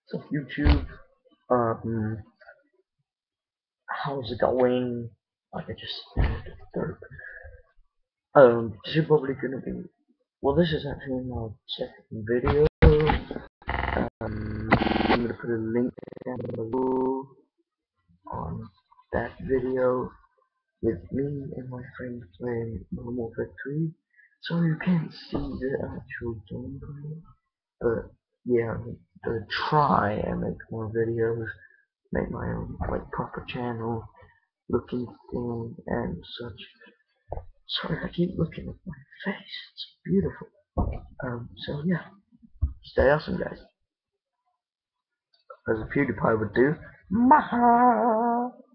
So YouTube, how's it going? Like I just said, this is probably gonna be, well, this is actually my second video. I'm gonna put a link down below on that video with me and my friend playing Modern Warfare 3. So you can't see the actual gameplay, but yeah, to try and make more videos, make my own like proper channel looking thing and such. Sorry, I keep looking at my face. It's beautiful. So yeah, stay awesome, guys. As a PewDiePie would do. Maha!